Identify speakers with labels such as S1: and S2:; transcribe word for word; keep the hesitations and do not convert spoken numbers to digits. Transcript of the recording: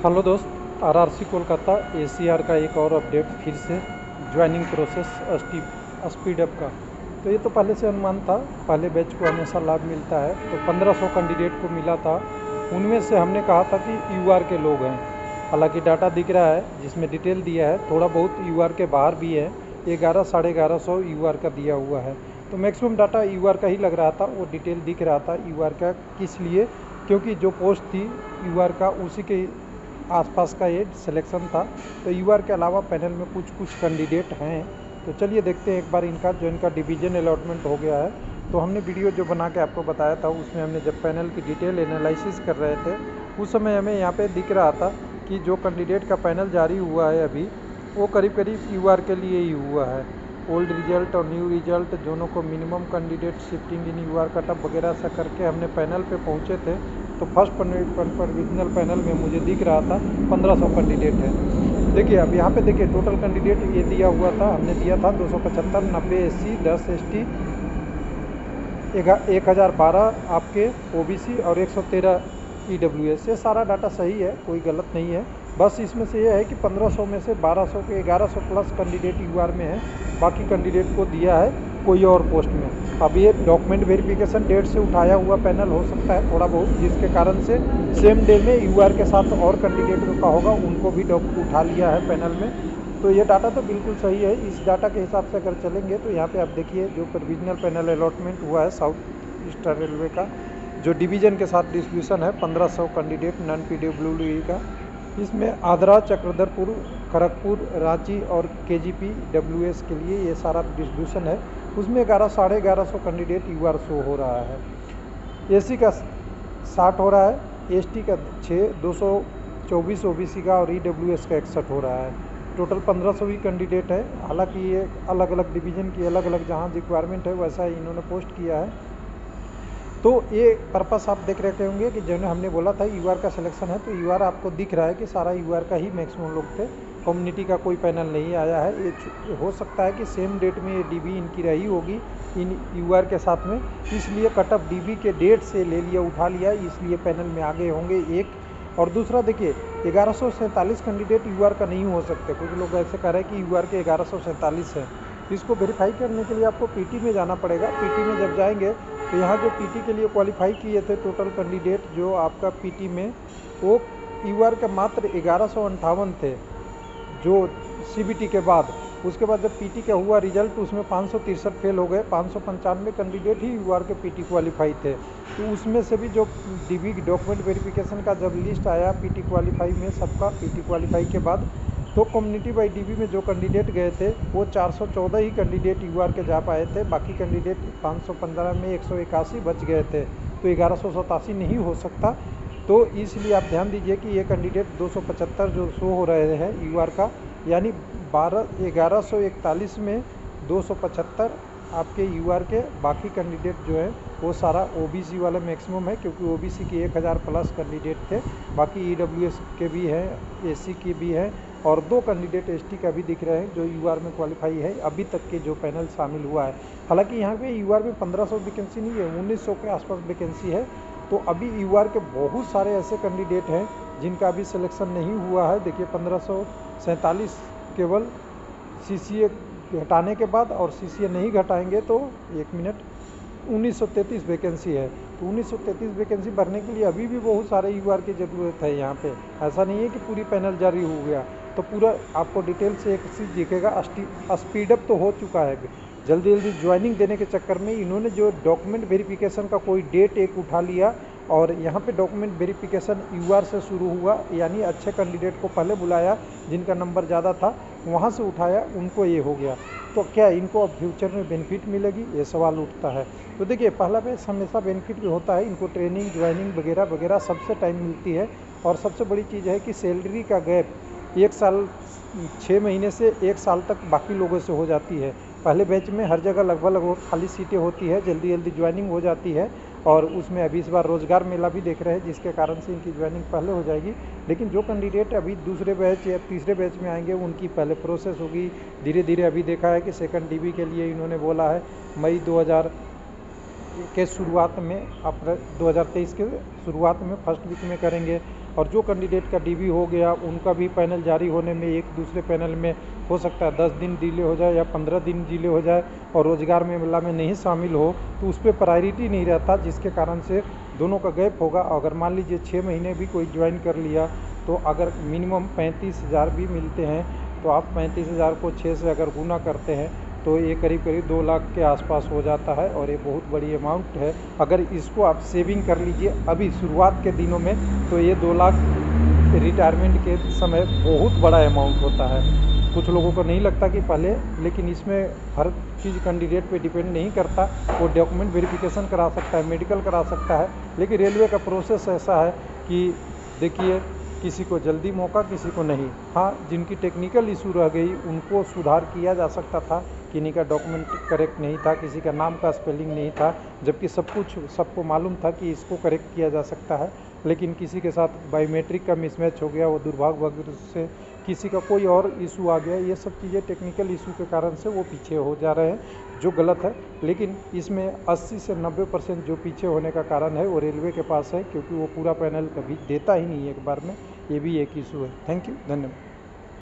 S1: Hello दोस्त, RRC Kolkata ACR का एक और अपडेट फिर से ज्वाइनिंग प्रोसेस स्पीड अप का। तो ये तो पहले से अनुमान था, पहले बैच को हमेशा लाभ मिलता है। तो पंद्रह सौ कैंडिडेट को मिला था, उनमें से हमने कहा था कि यूआर के लोग हैं। हालांकि डाटा दिख रहा है जिसमें डिटेल दिया है, थोड़ा बहुत यूआर के बाहर भी है, ग्यारह साढ़े ग्यारह सौ यूआर का दिया हुआ है। तो मैक्सिमम डाटा यूआर का ही लग रहा था, वो डिटेल दिख रहा था यूआर का। किस लिए? क्योंकि जो पोस्ट थी यूआर का उसी के आसपास का ये सिलेक्शन था। तो यूआर के अलावा पैनल में कुछ कुछ कैंडिडेट हैं। तो चलिए देखते हैं एक बार इनका, जो इनका डिवीजन अलॉटमेंट हो गया है। तो हमने वीडियो जो बना के आपको बताया था, उसमें हमने जब पैनल की डिटेल एनालिसिस कर रहे थे उस समय हमें यहाँ पे दिख रहा था कि जो कैंडिडेट का पैनल जारी हुआ है अभी, वो करीब करीब यूआर के लिए ही हुआ है। ओल्ड रिजल्ट और न्यू रिजल्ट दोनों को minimum candidate shifting in UR cutoff वगैरह से करके हमने पैनल पे पहुँचे थे। तो फर्स्ट प्रोविजनल पैनल में मुझे दिख रहा था पंद्रह सौ कैंडिडेट है। देखिए अब यहाँ पे देखिए टोटल कैंडिडेट ये दिया हुआ था, हमने दिया था दो सौ पचहत्तर, नब्बे एस सी, दस एस टी, एक हज़ार बारह आपके ओबीसी और एक सौ तेरह ई डब्ल्यू एस। ये सारा डाटा सही है, कोई गलत नहीं है। बस इसमें से ये है कि पंद्रह सौ में से बारह सौ के ग्यारह सौ प्लस कैंडिडेट यूआर में है, बाकी कैंडिडेट को दिया है कोई और पोस्ट में। अब ये डॉक्यूमेंट वेरिफिकेशन डेट से उठाया हुआ पैनल हो सकता है थोड़ा बहुत, जिसके कारण से सेम डे में यूआर के साथ और कैंडिडेट का होगा, उनको भी उठा लिया है पैनल में। तो ये डाटा तो बिल्कुल सही है। इस डाटा के हिसाब से अगर चलेंगे तो यहाँ पे आप देखिए जो प्रोविजनल पैनल अलॉटमेंट हुआ है साउथ ईस्टर्न रेलवे का, जो डिवीज़न के साथ डिस्ट्रीब्यूशन है पंद्रह सौ कैंडिडेट नॉन पीडब्ल्यूडी का। इसमें आद्रा, चक्रधरपुर, खड़गपुर, रांची और केजीपी डब्ल्यूएस के लिए ये सारा डिस्ट्रीब्यूशन है। उसमें ग्यारह साढ़े ग्यारह सौ कैंडिडेट यूआर शो हो रहा है। एसी का साठ हो रहा है, एसटी का छः, दो सौ चौबीस ओबीसी का और ईडब्ल्यूएस का इकसठ हो रहा है। टोटल पंद्रह सौ ही कैंडिडेट है। हालांकि ये अलग अलग डिवीज़न की अलग अलग जहाँ रिक्वायरमेंट है वैसा ही इन्होंने पोस्ट किया है। तो ये पर्पस आप देख रहे होंगे कि जो हमने बोला था यूआर का सिलेक्शन है, तो यूआर आपको दिख रहा है कि सारा यूआर का ही मैक्सिमम लोग थे, कम्युनिटी का कोई पैनल नहीं आया है। ये हो सकता है कि सेम डेट में ये डीबी इनकी रही होगी इन यूआर के साथ में, इसलिए कटअप डीबी के डेट से ले लिया, उठा लिया, इसलिए पैनल में आगे होंगे एक। और दूसरा देखिए ग्यारह सौ सैंतालीस कैंडिडेट यूआर का नहीं हो सकते। कुछ लोग ऐसे कह रहे हैं कि यूआर के ग्यारह सौ सैंतालीस है। इसको वेरीफाई करने के लिए आपको पीटी में जाना पड़ेगा। पीटी में जब जाएंगे तो यहाँ जो पीटी के लिए क्वालिफाई किए थे टोटल कैंडिडेट जो आपका पीटी में, वो यूआर के मात्र ग्यारह सौ अंठावन थे जो सीबीटी के बाद। उसके बाद जब पीटी का हुआ रिजल्ट उसमें पाँच सौ तिरसठ फेल हो गए, पाँच सौ पंचानवे कैंडिडेट ही यूआर के पीटी क्वालिफाई थे। तो उसमें से भी जो डीबी डॉक्यूमेंट वेरिफिकेशन का जब लिस्ट आया पीटी क्वालिफाई में सबका, पीटी क्वालिफाई के बाद, तो कम्युनिटी बाई डीबी में जो कैंडिडेट गए थे वो चार सौ चौदह ही कैंडिडेट यूआर के जा पाए थे। बाकी कैंडिडेट पाँच सौ पंद्रह में एक सौ इक्यासी बच गए थे। तो ग्यारह सौ सतासी नहीं हो सकता। तो इसलिए आप ध्यान दीजिए कि ये कैंडिडेट दो सौ पचहत्तर जो शो हो रहे हैं यूआर का, यानी बारह ग्यारह सौ इकतालीस में दो सौ पचहत्तर आपके यूआर के, बाकी कैंडिडेट जो है वो सारा ओबीसी वाला मैक्सिमम है, क्योंकि ओबीसी के एक हज़ार प्लस कैंडिडेट थे। बाकी ईडब्ल्यूएस के भी हैं, एसी के भी हैं, और दो कैंडिडेट एसटी का भी दिख रहे हैं जो यूआर में क्वालिफाई है अभी तक के जो पैनल शामिल हुआ है। हालांकि यहाँ पे यूआर में पंद्रह सौ वैकेंसी नहीं है, उन्नीस सौ के आसपास वैकेंसी है। तो अभी यूआर के बहुत सारे ऐसे कैंडिडेट हैं जिनका अभी सिलेक्शन नहीं हुआ है। देखिए पंद्रह सौ सैंतालीस केवल सीसीए घटाने के बाद, और सीसीए नहीं घटाएंगे तो एक मिनट उन्नीस सौ तैंतीस वैकेंसी है। तो उन्नीस सौ तैंतीस वैकेंसी भरने के लिए अभी भी बहुत सारे यूआर की ज़रूरत है यहाँ पे। ऐसा नहीं है कि पूरी पैनल जारी हो गया। तो पूरा आपको डिटेल से एक चीज़ दिखेगा, स्पीडअप तो हो चुका है। जल्दी जल्दी ज्वाइनिंग देने के चक्कर में इन्होंने जो डॉक्यूमेंट वेरिफिकेशन का कोई डेट एक उठा लिया, और यहाँ पे डॉक्यूमेंट वेरिफिकेशन यूआर से शुरू हुआ, यानी अच्छे कैंडिडेट को पहले बुलाया, जिनका नंबर ज़्यादा था वहाँ से उठाया, उनको ये हो गया। तो क्या इनको अब फ्यूचर में बेनिफिट मिलेगी, ये सवाल उठता है। तो देखिए पहला बैच हमेशा बेनिफिट भी होता है, इनको ट्रेनिंग, ज्वाइनिंग वगैरह वगैरह सबसे टाइम मिलती है। और सबसे बड़ी चीज़ है कि सैलरी का गैप एक साल छः महीने से एक साल तक बाकी लोगों से हो जाती है। पहले बैच में हर जगह लगभग लगभग खाली सीटें होती है, जल्दी जल्दी ज्वाइनिंग हो जाती है, और उसमें अभी इस बार रोज़गार मेला भी देख रहे हैं, जिसके कारण से इनकी ज्वाइनिंग पहले हो जाएगी। लेकिन जो कैंडिडेट अभी दूसरे बैच या तीसरे बैच में आएंगे उनकी पहले प्रोसेस होगी धीरे धीरे। अभी देखा है कि सेकंड डीबी के लिए इन्होंने बोला है मई दो हज़ार के शुरुआत में, अप्रैल दो हज़ार तेईस के शुरुआत में फर्स्ट वीक में करेंगे। और जो कैंडिडेट का डीबी हो गया उनका भी पैनल जारी होने में एक दूसरे पैनल में हो सकता है दस दिन डिले हो जाए या पंद्रह दिन डिले हो जाए और रोजगार मेला में नहीं शामिल हो तो उस पर प्रायोरिटी नहीं रहता, जिसके कारण से दोनों का गैप होगा। अगर मान लीजिए छः महीने भी कोई ज्वाइन कर लिया तो अगर मिनिमम पैंतीस हज़ार भी मिलते हैं तो आप पैंतीस हज़ार को छः से अगर गुना करते हैं तो ये करीब करीब दो लाख के आसपास हो जाता है और ये बहुत बड़ी अमाउंट है। अगर इसको आप सेविंग कर लीजिए अभी शुरुआत के दिनों में तो ये दो लाख रिटायरमेंट के समय बहुत बड़ा अमाउंट होता है। कुछ लोगों को नहीं लगता कि पहले, लेकिन इसमें हर चीज़ कैंडिडेट पे डिपेंड नहीं करता। वो डॉक्यूमेंट वेरिफिकेशन करा सकता है, मेडिकल करा सकता है, लेकिन रेलवे का प्रोसेस ऐसा है कि देखिए किसी को जल्दी मौका किसी को नहीं। हाँ, जिनकी टेक्निकल इशू रह गई उनको सुधार किया जा सकता था, किन्हीं का डॉक्यूमेंट करेक्ट नहीं था, किसी का नाम का स्पेलिंग नहीं था, जबकि सब कुछ सबको मालूम था कि इसको करेक्ट किया जा सकता है, लेकिन किसी के साथ बायोमेट्रिक का मिसमैच हो गया, वो दुर्भाग्यवश से किसी का कोई और इशू आ गया। ये सब चीज़ें टेक्निकल इशू के कारण से वो पीछे हो जा रहे हैं, जो गलत है। लेकिन इसमें अस्सी से नब्बे परसेंट जो पीछे होने का कारण है वो रेलवे के पास है, क्योंकि वो पूरा पैनल कभी देता ही नहीं एक बार में। ये भी एक इशू है। थैंक यू, धन्यवाद।